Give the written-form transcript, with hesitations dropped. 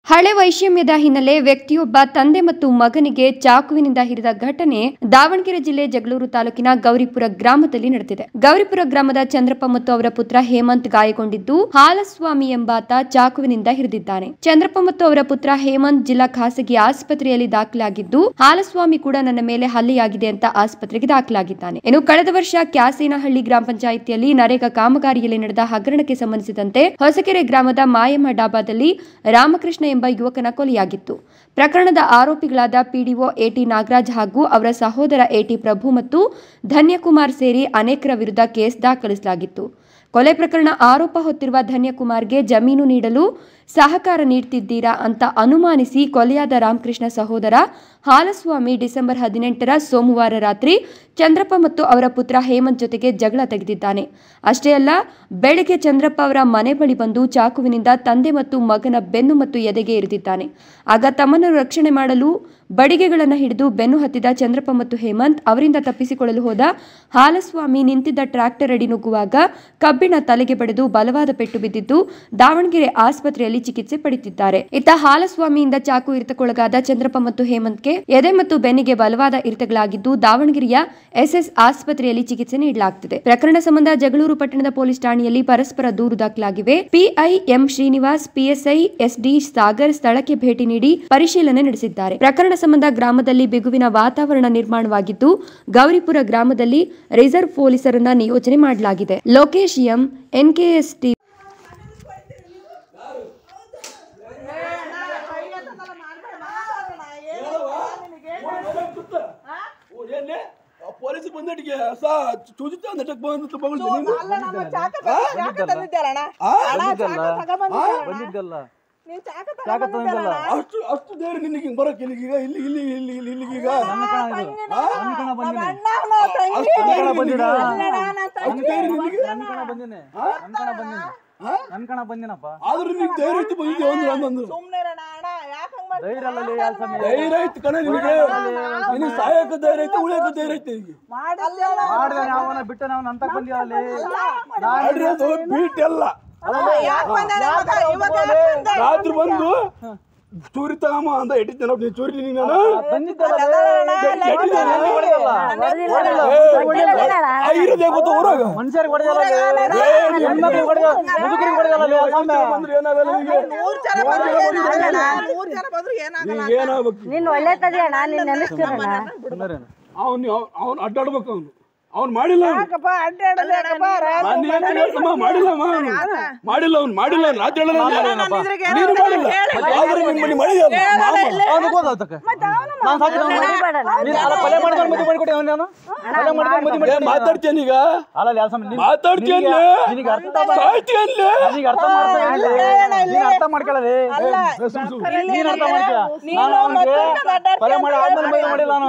ಹಳೆ ವೈಷಮ್ಯದ ಹಿನ್ನೆಲೆ ವ್ಯಕ್ತಿಯೊಬ್ಬ ತಂದೆ ಮತ್ತು ಮಗನಿಗೆ ಚಾಕುವಿನಿಂದ ಹಿರಿದ ಘಟನೆ ದಾವಣಗೆರೆ ಜಿಲ್ಲೆ ಜಗಳೂರು ತಾಲೂಕಿನ ಗೌರಿಪುರ ಗ್ರಾಮದಲ್ಲಿ ನಡೆದಿದೆ. ಗೌರಿಪುರ ಗ್ರಾಮದ ಚಂದ್ರಪ್ಪ ಮತ್ತು ಅವರ ಪುತ್ರ ಹೇಮಂತ್ ಗಾಯಗೊಂಡಿದ್ದು, ಹಾಲಸ್ವಾಮಿ ಎಂಬಾತ ಚಾಕುವಿನಿಂದ ಹಿರಿದಿದ್ದಾನೆ. ಚಂದ್ರಪ್ಪ ಮತ್ತು ಅವರ ಪುತ್ರ ಹೇಮಂತ್ ಜಿಲ್ಲಾ ಖಾಸಗಿ ಆಸ್ಪತ್ರೆಯಲ್ಲಿ ದಾಖಲಾಗಿದ್ದು, ಹಾಲಸ್ವಾಮಿ ಕೂಡ ನನ್ನ ಮೇಲೆ ಹಲ್ಲೆಯಾಗಿದೆ ಅಂತ ಆಸ್ಪತ್ರೆಗೆ ದಾಖಲಾಗಿದ್ದಾನೆ. ಇನ್ನು ಕಳೆದ ವರ್ಷ ಕ್ಯಾಸೇನಹಳ್ಳಿ ಗ್ರಾಮ ಪಂಚಾಯಿತಿಯಲ್ಲಿ ನರೇಗಾ ಕಾಮಗಾರಿಯಲ್ಲಿ ನಡೆದ ಹಗರಣಕ್ಕೆ ಸಂಬಂಧಿಸಿದಂತೆ ಹೊಸಕೆರೆ ಗ್ರಾಮದ ಮಾಯಮ್ಮ ಡಾಬಾದಲ್ಲಿ ರಾಮಕೃಷ್ಣ ಎಂಬ ಯುವಕನ ಕೊಲೆಯಾಗಿತ್ತು. ಪ್ರಕರಣದ ಆರೋಪಿಗಳಾದ ಪಿಡಿಒ ಎಟಿ ನಾಗರಾಜ್ ಹಾಗೂ ಅವರ ಸಹೋದರ ಎಟಿ ಪ್ರಭು ಮತ್ತು ಧನ್ಯಕುಮಾರ್ ಸೇರಿ ಅನೇಕರ ವಿರುದ್ಧ ಕೇಸ್ ದಾಖಲಿಸಲಾಗಿತ್ತು. ಕೊಲೆ ಪ್ರಕರಣ ಆರೋಪ ಹೊತ್ತಿರುವ ಧನ್ಯಕುಮಾರ್ಗೆ ಜಮೀನು ನೀಡಲು ಸಹಕಾರ ನೀಡುತ್ತಿದ್ದೀರಾ ಅಂತ ಅನುಮಾನಿಸಿ ಕೊಲೆಯಾದ ರಾಮಕೃಷ್ಣ ಸಹೋದರ ಹಾಲಸ್ವಾಮಿ ಡಿಸೆಂಬರ್ 18ರ ಸೋಮವಾರ ರಾತ್ರಿ ಚಂದ್ರಪ್ಪ ಮತ್ತು ಅವರ ಪುತ್ರ ಹೇಮಂತ್ ಜೊತೆಗೆ ಜಗಳ ತೆಗೆದಿದ್ದಾನೆ. ಅಷ್ಟೇ ಅಲ್ಲ, ಬೆಳಗ್ಗೆ ಚಂದ್ರಪ್ಪ ಅವರ ಮನೆ ಬಳಿ ಬಂದು ಚಾಕುವಿನಿಂದ ತಂದೆ ಮತ್ತು ಮಗನ ಬೆನ್ನು ಮತ್ತು ಎದೆಗೆ ಇರಿದಿದ್ದಾನೆ. ಆಗ ತಮ್ಮನ್ನು ರಕ್ಷಣೆ ಮಾಡಲು ಬಡಿಗೆಗಳನ್ನು ಹಿಡಿದು ಬೆನ್ನು ಹತ್ತಿದ ಚಂದ್ರಪ್ಪ ಮತ್ತು ಹೇಮಂತ್ ಅವರಿಂದ ತಪ್ಪಿಸಿಕೊಳ್ಳಲು ಹೋದ ಹಾಲಸ್ವಾಮಿ ನಿಂತಿದ್ದ ಟ್ರ್ಯಾಕ್ಟರ್ ಅಡಿ ನುಗ್ಗುವಾಗ ಕಬ್ಬಿಣ ತಲೆಗೆ ಬಡಿದು ಬಲವಾದ ಪೆಟ್ಟು ಬಿದ್ದಿದ್ದು ದಾವಣಗೆರೆ ಆಸ್ಪತ್ರೆಯಲ್ಲಿ ಚಿಕಿತ್ಸೆ ಪಡೆಯುತ್ತಿದ್ದಾರೆ. ಇತ್ತ ಹಾಲಸ್ವಾಮಿಯಿಂದ ಚಾಕು ಇರಿತಕ್ಕೊಳಗಾದ ಚಂದ್ರಪ್ಪ ಮತ್ತು ಹೇಮಂತ್ಗೆ ಎದೆ ಮತ್ತು ಬೆನ್ನಿಗೆ ಬಲವಾದ ಇರಿತಗಳಾಗಿದ್ದು ಎಸ್ಎಸ್ ಆಸ್ಪತ್ರೆಯಲ್ಲಿ ಚಿಕಿತ್ಸೆ ನೀಡಲಾಗುತ್ತಿದೆ. ಪ್ರಕರಣ ಸಂಬಂಧ ಜಗಳೂರು ಪಟ್ಟಣದ ಪೊಲೀಸ್ ಠಾಣೆಯಲ್ಲಿ ಪರಸ್ಪರ ದೂರು ದಾಖಲಾಗಿವೆ. PI M Srinivas, PSI SD Sagar ಸ್ಥಳಕ್ಕೆ ಭೇಟಿ ನೀಡಿ ಪರಿಶೀಲನೆ ನಡೆಸಿದ್ದಾರೆ. ಪ್ರಕರಣ ಸಂಬಂಧ ಗ್ರಾಮದಲ್ಲಿ ಬಿಗುವಿನ ವಾತಾವರಣ ನಿರ್ಮಾಣವಾಗಿದ್ದು, ಗೌರಿಪುರ ಗ್ರಾಮದಲ್ಲಿ ರಿಸರ್ವ್ ಪೊಲೀಸರನ್ನ ನಿಯೋಜನೆ ಮಾಡಲಾಗಿದೆ. Lokesh M, NKS TV. Police ಬಂದಟಿಗೆ ಚೂಚುತ್ತಾ ನೆಟ್ಟಕ್ಕೆ ಬಂದು ಅಷ್ಟು ದೇವ್ರು ನಿನಗೆ ಬರಕ್ಕೆ ಇಲ್ಲಿಗೀಗ ಇಲ್ಲಿಗೀಗ ಆದ್ರೂ ನೀನ್ ಧೈರ್ಯ ಇತ್ತು ಬಂದಿದ್ದೆ ಒಂದೊಂದು ಧೈರ್ಯ ಐತಿ ಕಣ ನಿನಗೆ. ನಿನಗೆ ಸಾಯಕ ಧೈರ್ಯ ಐತಿ, ಉಳಿಯಕ ಧೈರ್ಯ ಐತಿ. ಬೀಟ್ ಎಲ್ಲ ರಾತ್ರಿ ಬಂದು ಚೂರಿ ತಗಮ್ಮ ಅಂತ ಎಟ್ಟಿದ್ದೆ ನೀ ಚೂರಿ ಇರೋದೇ ಗೊತ್ತ ಊರಾಗ ಅವನು ಅಡ್ಡಾಡ್ಬೇಕು. ಅವ್ನು ಮಾಡಿಲ್ಲ, ಮಾತಾಡ್ತೇನೀಗ ಅರ್ಥ ಮಾಡ್ಕೊಳ್ಳಿ.